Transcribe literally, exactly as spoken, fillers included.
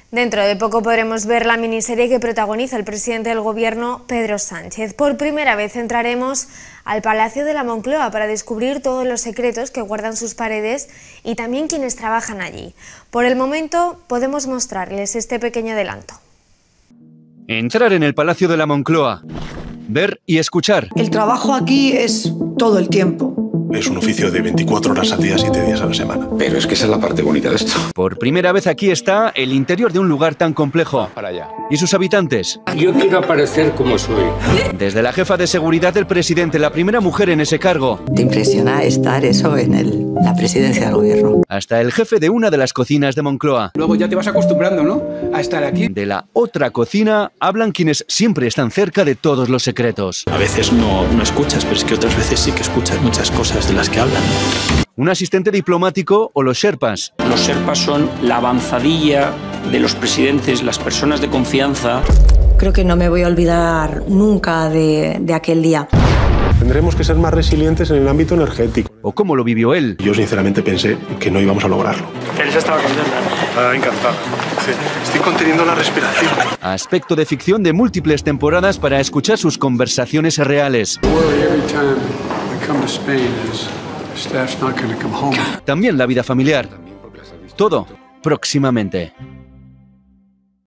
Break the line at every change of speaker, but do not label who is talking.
Dentro de poco podremos ver la miniserie que protagoniza el presidente del gobierno, Pedro Sánchez. Por primera vez entraremos al Palacio de la Moncloa para descubrir todos los secretos que guardan sus paredes y también quienes trabajan allí. Por el momento podemos mostrarles este pequeño adelanto.
Entrar en el Palacio de la Moncloa, ver y escuchar.
El trabajo aquí es todo el tiempo.
Es un oficio de veinticuatro horas al día, siete días a la semana.
Pero es que esa es la parte bonita de esto.
Por primera vez aquí está el interior de un lugar tan complejo.
Para allá.
¿Y sus habitantes?
Yo quiero aparecer como soy.
Desde la jefa de seguridad del presidente, la primera mujer en ese cargo.
Te impresiona estar eso en el, la presidencia del gobierno.
Hasta el jefe de una de las cocinas de Moncloa.
Luego ya te vas acostumbrando, ¿no?, a estar aquí.
De la otra cocina hablan quienes siempre están cerca de todos los secretos.
A veces no, no escuchas, pero es que otras veces sí que escuchas muchas cosas de las que hablan.
Un asistente diplomático o los Sherpas.
Los Sherpas son la avanzadilla de los presidentes, las personas de confianza.
Creo que no me voy a olvidar nunca de, de aquel día.
Tendremos que ser más resilientes en el ámbito energético.
¿O cómo lo vivió él?
Yo sinceramente pensé que no íbamos a lograrlo.
Elisa estaba contenta.
Ah, encantada. Sí. Estoy conteniendo la respiración.
Aspecto de ficción de múltiples temporadas para escuchar sus conversaciones reales. También la vida familiar. Todo próximamente.